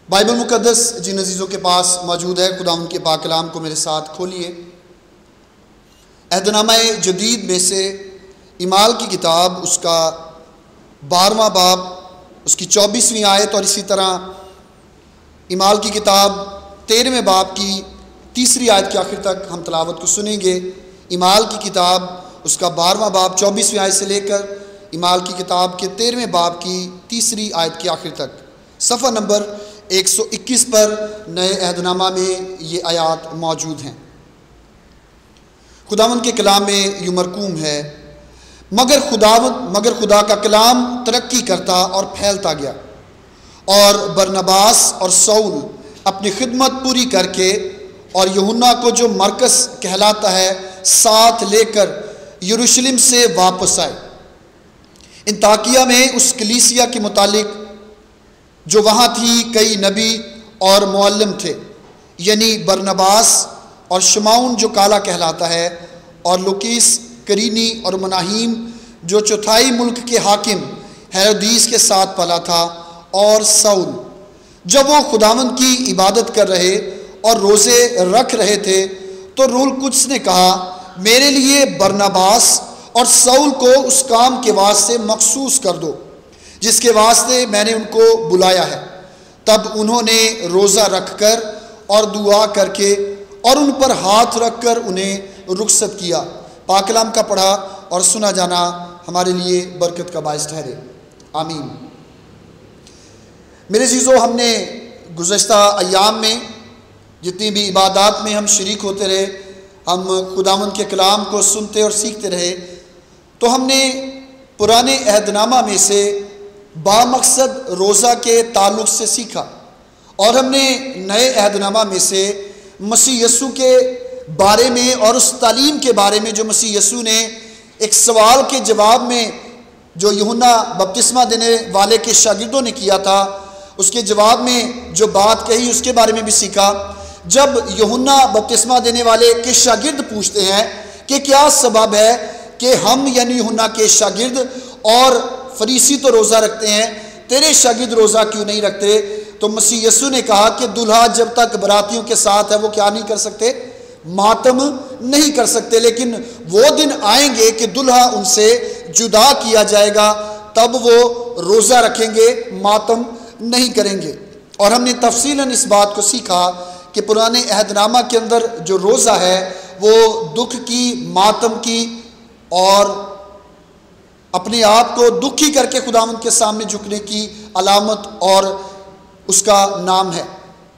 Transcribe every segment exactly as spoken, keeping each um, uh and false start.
Bible مقدس جن عزیزوں کے پاس موجود ہے، خداوند کے پاک کلام کو میرے ساتھ کھولیے۔ عہد نامہ جدید میں سے اعمال کی کتاب، اس کا بارہواں باب، اس کی چوبیسویں آیت، اور اسی طرح اعمال کی کتاب تیرہویں باب کی تیسری آیت کے آخر تک ہم تلاوت کو سنیں گے۔ اعمال کی کتاب اس کا بارہواں باب چوبیسویں آیت سے لے کر اعمال کی کتاب کے تیرہویں باب کی تیسری آیت کے آخر تک، صفحہ نمبر ایک سو اکیس پر نئے عہد نامہ میں یہ آیات موجود ہیں۔ خداوند کے کلام میں یوں مرقوم ہے، مگر خداوند مگر خدا کا کلام ترقی کرتا اور پھیلتا گیا، اور برنباس اور سول اپنی خدمت پوری کر کے اور یوحنا کو جو مرکز کہلاتا ہے ساتھ لے کر یروشلم سے واپس آئے۔ انطاکیہ میں اس کلیسیا کے متعلق جو وہاں تھی کئی نبی اور معلم تھے، یعنی برنباس اور شمعون جو کالا کہلاتا ہے، اور لوکیس کرینی اور مناہیم جو چوتھائی ملک کے حاکم ہیرودیس کے ساتھ پلا تھا، اور سول۔ جب وہ خداوند کی عبادت کر رہے اور روزے رکھ رہے تھے تو روح القدس نے کہا، میرے لیے برنباس اور سول کو اس کام کے واسطے مخصوص کر دو جس کے واسطے میں نے ان کو بلایا ہے۔ تب انہوں نے روزہ رکھ کر اور دعا کر کے اور ان پر ہاتھ رکھ کر انہیں رخصت کیا۔ پاک کلام کا پڑھا اور سنا جانا ہمارے لیے برکت کا باعث ٹھہرے، آمین۔ میرے عزیزو، ہم نے گزشتہ ایام میں جتنی بھی عبادات میں ہم شریک ہوتے رہے، ہم خداوند کے کلام کو سنتے اور سیکھتے رہے، تو ہم نے پرانے عہد نامہ میں سے بامقصد روزہ کے تعلق سے سیکھا، اور ہم نے نئے عہد نامہ میں سے مسیح یسوع کے بارے میں اور اس تعلیم کے بارے میں جو مسیح یسوع نے ایک سوال کے جواب میں جو یوحنا بپتسمہ دینے والے کے شاگردوں نے کیا تھا، اس کے جواب میں جو بات کہی اس کے بارے میں بھی سیکھا۔ جب یوحنا بپتسمہ دینے والے کے شاگرد پوچھتے ہیں کہ کیا سبب ہے کہ ہم یعنی یوحنا کے شاگرد اور فریسی تو روزہ رکھتے ہیں، تیرے شاگرد روزہ کیوں نہیں رکھتے، تو مسیح یسوع نے کہا کہ دلہا جب تک براتیوں کے ساتھ ہے وہ کیا نہیں کر سکتے، ماتم نہیں کر سکتے، لیکن وہ دن آئیں گے کہ دلہا ان سے جدا کیا جائے گا، تب وہ روزہ رکھیں گے، ماتم نہیں کریں گے۔ اور ہم نے تفصیلاً اس بات کو سیکھا کہ پرانے عہد نامہ کے اندر جو روزہ ہے وہ دکھ کی، ماتم کی، اور اپنے آپ کو دکھی کر کے خداوند کے سامنے جھکنے کی علامت اور اس کا نام ہے۔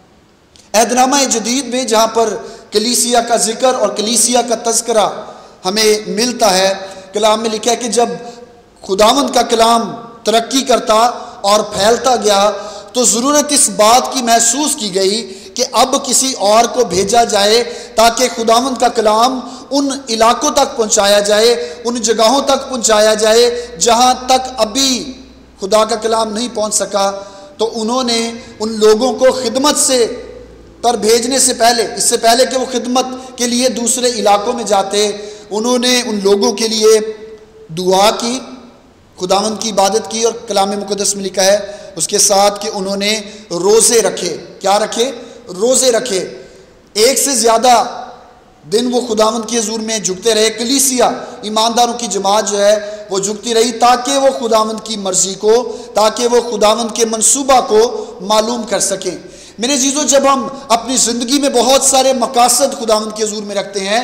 عہد نامہ جدید میں جہاں پر کلیسیا کا ذکر اور کلیسیا کا تذکرہ ہمیں ملتا ہے، کلام میں لکھا ہے کہ جب خداوند کا کلام ترقی کرتا اور پھیلتا گیا تو ضرورت اس بات کی محسوس کی گئی کہ اب کسی اور کو بھیجا جائے تاکہ خداوند کا کلام ان علاقوں تک پہنچایا جائے، ان جگہوں تک پہنچایا جائے جہاں تک ابھی خدا کا کلام نہیں پہنچ سکا۔ تو انہوں نے ان لوگوں کو خدمت سے پر بھیجنے سے پہلے، اس سے پہلے کہ وہ خدمت کے لیے دوسرے علاقوں میں جاتے، انہوں نے ان لوگوں کے لیے دعا کی، خداوند کی عبادت کی، اور کلام مقدس میں لکھا ہے اس کے ساتھ کہ انہوں نے روزے رکھے۔ کیا رکھے؟ روزے رکھے۔ ایک سے زیادہ دن وہ خداوند کے حضور میں جھکتے رہے۔ کلیسیا، ایمانداروں کی جماعت جو ہے وہ جھکتی رہی تاکہ وہ خداوند کی مرضی کو، تاکہ وہ خداوند کے منصوبہ کو معلوم کر سکیں۔ میرے عزیزو، جب ہم اپنی زندگی میں بہت سارے مقاصد خداوند کے حضور میں رکھتے ہیں،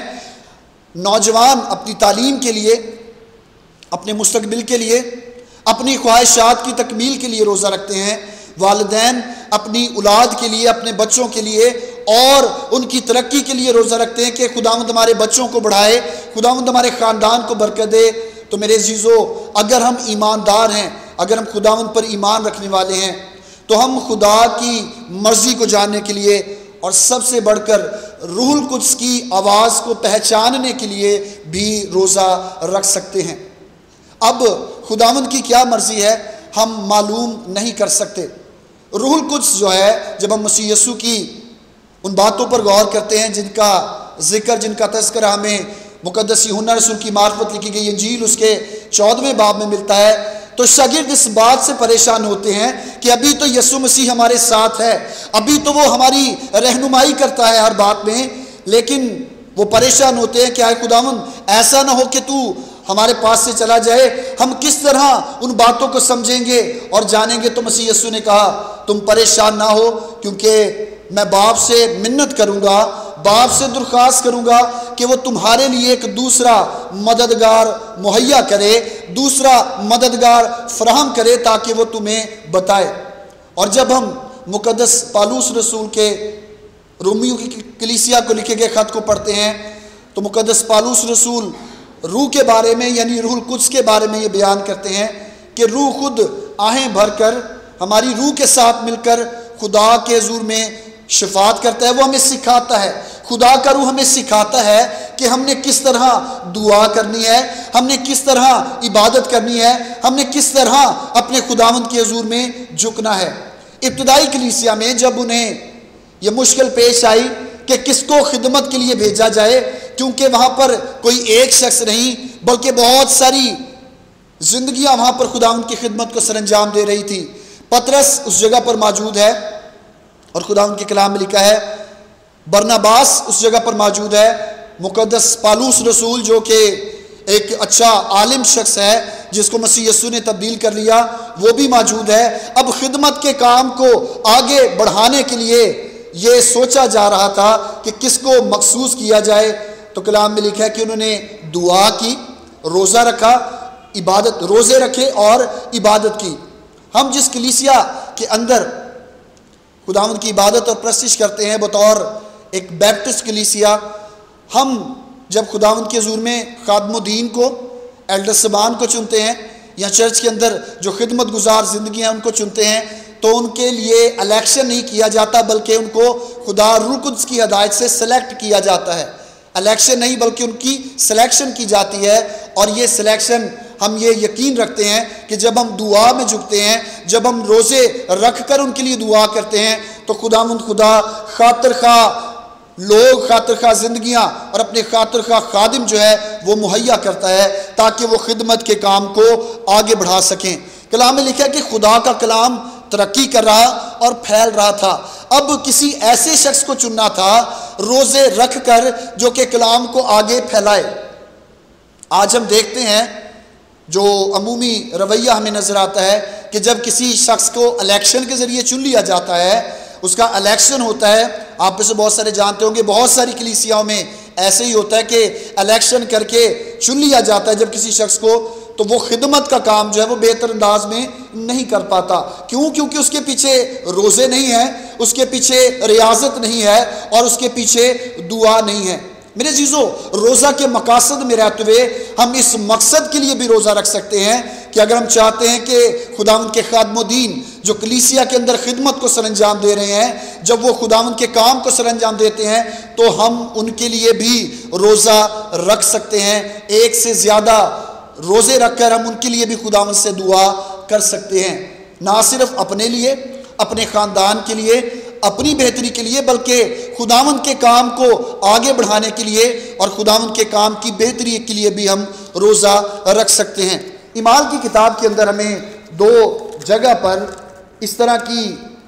نوجوان اپنی تعلیم کے لیے، اپنے مستقبل کے لیے، اپنی خواہشات کی تکمیل کے لیے روزہ رکھتے ہیں، والدین اپنی اولاد کے لیے، اپنے بچوں کے لیے اور ان کی ترقی کے لیے روزہ رکھتے ہیں کہ خداوند ہمارے بچوں کو بڑھائے، خداوند ہمارے خاندان کو برکت دے۔ تو میرے عزیزو، اگر ہم ایماندار ہیں، اگر ہم خداوند پر ایمان رکھنے والے ہیں، تو ہم خدا کی مرضی کو جاننے کے لیے اور سب سے بڑھ کر روح القدس کی آواز کو پہچاننے کے لیے بھی روزہ رکھ سکتے ہیں۔ اب خداوند کی کیا مرضی ہے ہم معلوم نہیں کر سکتے۔ روح القدس جو ہے، جب ہم مسیح یسوع کی ان باتوں پر غور کرتے ہیں جن کا ذکر، جن کا تذکرہ ہمیں مقدس یوحنا رسول کی معرفت لکھی گئی انجیل اس کے چودھویں باب میں ملتا ہے، تو شاگرد اس بات سے پریشان ہوتے ہیں کہ ابھی تو یسوع مسیح ہمارے ساتھ ہے، ابھی تو وہ ہماری رہنمائی کرتا ہے ہر بات میں، لیکن وہ پریشان ہوتے ہیں کہ اے خداوند ایسا نہ ہو کہ تو ہمارے پاس سے چلا جائے، ہم کس طرح ان باتوں کو سمجھیں گے اور جانیں گے۔ تو مسیح یسوع نے کہا تم پریشان نہ ہو، کیونکہ میں باپ سے منت کروں گا، باپ سے درخواست کروں گا کہ وہ تمہارے لیے ایک دوسرا مددگار مہیا کرے، دوسرا مددگار فراہم کرے تاکہ وہ تمہیں بتائے۔ اور جب ہم مقدس پالوس رسول کے رومیوں کی کلیسیا کو لکھے گئے خط کو پڑھتے ہیں تو مقدس پالوس رسول روح کے بارے میں یعنی روح القدس کے بارے میں یہ بیان کرتے ہیں کہ روح خود آہیں بھر کر ہماری روح کے ساتھ مل کر خدا کے حضور میں شفاعت کرتا ہے، وہ ہمیں سکھاتا ہے، خدا کا روح ہمیں سکھاتا ہے کہ ہم نے کس طرح دعا کرنی ہے، ہم نے کس طرح عبادت کرنی ہے، ہم نے کس طرح اپنے خداوند کے حضور میں جھکنا ہے۔ ابتدائی کلیسیا میں جب انہیں یہ مشکل پیش آئی کہ کس کو خدمت کے لیے بھیجا جائے، کیونکہ وہاں پر کوئی ایک شخص نہیں بلکہ بہت ساری زندگیاں وہاں پر خداوند کی خدمت کو سر انجام دے رہی تھی۔ پطرس اس جگہ پر موجود ہے اور خداوند کے کلام میں لکھا ہے، برناباس اس جگہ پر موجود ہے، مقدس پالوس رسول جو کہ ایک اچھا عالم شخص ہے جس کو مسیح یسوع نے تبدیل کر لیا، وہ بھی موجود ہے۔ اب خدمت کے کام کو آگے بڑھانے کے لیے یہ سوچا جا رہا تھا کہ کس کو مخصوص کیا جائے، تو کلام میں لکھا ہے کہ انہوں نے دعا کی، روزہ رکھا، عبادت روزے رکھے اور عبادت کی۔ ہم جس کلیسیا کے اندر خداوند کی عبادت اور پرستش کرتے ہیں بطور ایک بیپٹسٹ کلیسیا، ہم جب خداوند کے حضور میں خادم و دین کو، ایلڈر سبان کو چنتے ہیں یا چرچ کے اندر جو خدمت گزار زندگیاں ان کو چنتے ہیں، تو ان کے لیے الیکشن نہیں کیا جاتا بلکہ ان کو خدا روح القدس کی ہدایت سے سلیکٹ کیا جاتا ہے۔ الیکشن نہیں بلکہ ان کی سلیکشن کی جاتی ہے، اور یہ سلیکشن ہم یہ یقین رکھتے ہیں کہ جب ہم دعا میں جھکتے ہیں، جب ہم روزے رکھ کر ان کے لیے دعا کرتے ہیں، تو خداوند خدا خاطر خواہ لوگ، خاطر خواہ زندگیاں اور اپنے خاطر خواہ خادم جو ہے وہ مہیا کرتا ہے تاکہ وہ خدمت کے کام کو آگے بڑھا سکیں۔ کلام میں لکھا ہے کہ خدا کا کلام ترقی کر رہا اور پھیل رہا تھا۔ اب کسی ایسے شخص کو چننا تھا روزے رکھ کر جو کہ کلام کو آگے پھیلائے۔ آج ہم دیکھتے ہیں جو عمومی رویہ ہمیں نظر آتا ہے کہ جب کسی شخص کو الیکشن کے ذریعے چن لیا جاتا ہے، اس کا الیکشن ہوتا ہے، آپ میں سے بہت سارے جانتے ہوں گے بہت ساری کلیسیاؤں میں ایسے ہی ہوتا ہے کہ الیکشن کر کے چن لیا جاتا ہے جب کسی شخص کو، تو وہ خدمت کا کام جو ہے وہ بہتر انداز میں نہیں کر پاتا۔ کیوں؟ کیونکہ اس کے پیچھے روزے نہیں ہیں، اس کے پیچھے ریاضت نہیں ہے اور اس کے پیچھے دعا نہیں ہے۔ میرے عزیزو، روزہ کے مقاصد میں رہتے ہوئے ہم اس مقصد کے لیے بھی روزہ رکھ سکتے ہیں کہ اگر ہم چاہتے ہیں کہ خداوند کے خادم و دین جو کلیسیا کے اندر خدمت کو سر انجام دے رہے ہیں، جب وہ خداوند کے کام کو سر انجام دیتے ہیں تو ہم ان کے لیے بھی روزہ رکھ سکتے ہیں۔ ایک سے زیادہ روزے رکھ کر ہم ان کے لیے بھی خداوند سے دعا کر سکتے ہیں، نہ صرف اپنے لیے، اپنے خاندان کے لیے، اپنی بہتری کے لیے، بلکہ خداوند کے کام کو آگے بڑھانے کے لیے اور خداوند کے کام کی بہتری کے لیے بھی ہم روزہ رکھ سکتے ہیں۔ اعمال کی کتاب کے اندر ہمیں دو جگہ پر اس طرح کی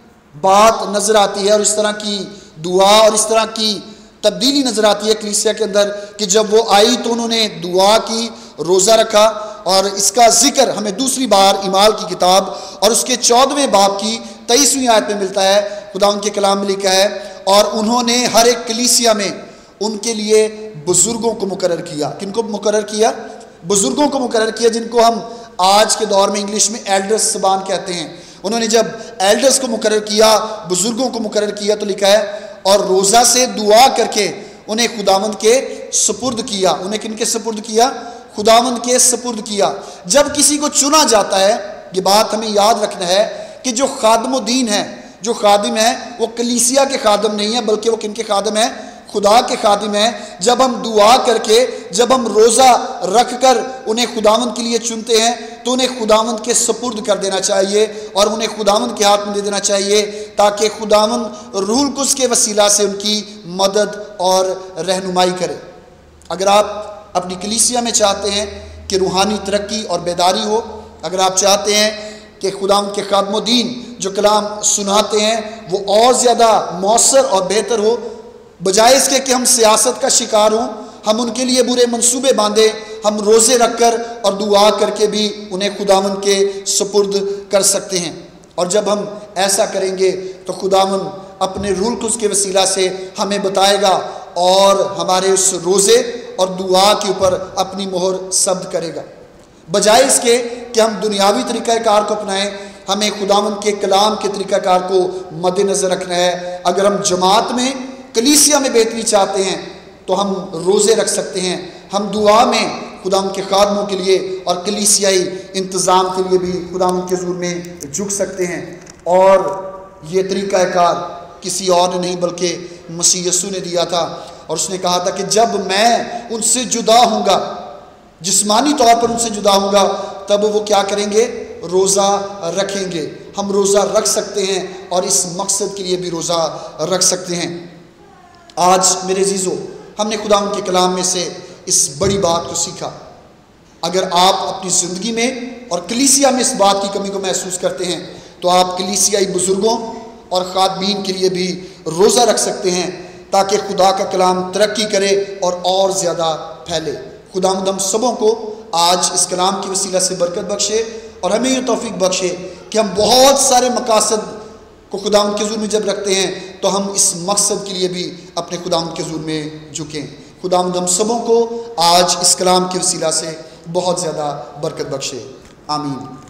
بات نظر آتی ہے اور اس طرح کی دعا اور اس طرح کی تبدیلی نظر آتی ہے کلیسیا کے اندر کہ جب وہ آئی تو انہوں نے دعا کی، روزہ رکھا، اور اس کا ذکر ہمیں دوسری بار اعمال کی کتاب اور اس کے چودھویں باب کی تیئیسویں آیت میں ملتا ہے۔ خدا ان کے کلام میں لکھا ہے، اور انہوں نے ہر ایک کلیسیا میں ان کے لیے بزرگوں کو مقرر کیا۔ کن کو مقرر کیا؟ بزرگوں کو مقرر کیا، جن کو ہم آج کے دور میں انگلش میں ایلڈرز سبان کہتے ہیں۔ انہوں نے جب ایلڈرز کو مقرر کیا، بزرگوں کو مقرر کیا، تو لکھا ہے اور روزہ سے دعا کر کے انہیں خداوند کے سپرد کیا۔ انہیں کن کے سپرد کیا؟ خداوند کے سپرد کیا۔ جب کسی کو چنا جاتا ہے، یہ بات ہمیں یاد رکھنا ہے کہ جو خادم و دین ہے، جو خادم ہے، وہ کلیسیا کے خادم نہیں ہے بلکہ وہ کن کے خادم ہیں؟ خدا کے خادم ہیں۔ جب ہم دعا کر کے، جب ہم روزہ رکھ کر انہیں خداوند کے لیے چنتے ہیں تو انہیں خداوند کے سپرد کر دینا چاہیے اور انہیں خداوند کے ہاتھ میں دے دینا چاہیے تاکہ خداوند روح القدس کے وسیلہ سے ان کی مدد اور رہنمائی کرے۔ اگر آپ اپنی کلیسیا میں چاہتے ہیں کہ روحانی ترقی اور بیداری ہو، اگر آپ چاہتے ہیں کہ خدا کے خادم و دین جو کلام سناتے ہیں وہ اور زیادہ مؤثر اور بہتر ہو، بجائے اس کے کہ ہم سیاست کا شکار ہوں، ہم ان کے لیے برے منصوبے باندھے، ہم روزے رکھ کر اور دعا کر کے بھی انہیں خداوند کے سپرد کر سکتے ہیں۔ اور جب ہم ایسا کریں گے تو خداوند اپنے روح القدس کے وسیلہ سے ہمیں بتائے گا اور ہمارے اس روزے اور دعا کے اوپر اپنی مہر ثبت کرے گا، بجائے اس کے کہ ہم دنیاوی طریقہ کار کو اپنائیں۔ ہمیں خداوند کے کلام کے طریقہ کار کو مد نظر رکھنا ہے۔ اگر ہم جماعت میں، کلیسیا میں بہتری چاہتے ہیں تو ہم روزے رکھ سکتے ہیں، ہم دعا میں خداوند کے خادموں کے لیے اور کلیسیائی انتظام کے لیے بھی خداوند کے حضور میں جھک سکتے ہیں۔ اور یہ طریقہ کار کسی اور نے نہیں بلکہ مسیح یسوع نے دیا تھا، اور اس نے کہا تھا کہ جب میں ان سے جدا ہوں گا، جسمانی طور پر ان سے جدا ہوں گا، تب وہ کیا کریں گے؟ روزہ رکھیں گے۔ ہم روزہ رکھ سکتے ہیں اور اس مقصد کے لیے بھی روزہ رکھ سکتے ہیں۔ آج میرے عزیزو، ہم نے خداوند کے کلام میں سے اس بڑی بات کو سیکھا۔ اگر آپ اپنی زندگی میں اور کلیسیا میں اس بات کی کمی کو محسوس کرتے ہیں تو آپ کلیسیائی بزرگوں اور خادمین کے لیے بھی روزہ رکھ سکتے ہیں تاکہ خدا کا کلام ترقی کرے اور اور زیادہ پھیلے۔ خداوند ہم سبوں کو آج اس کلام کی وسیلہ سے برکت بخشے اور ہمیں یہ توفیق بخشے کہ ہم بہت سارے مقاصد کو خداوند کے حضور میں جب رکھتے ہیں تو ہم اس مقصد کے لیے بھی اپنے خداوند کے حضور میں جھکیں۔ خداوند ہم سبوں کو آج اس کلام کے وسیلہ سے بہت زیادہ برکت بخشے، آمین۔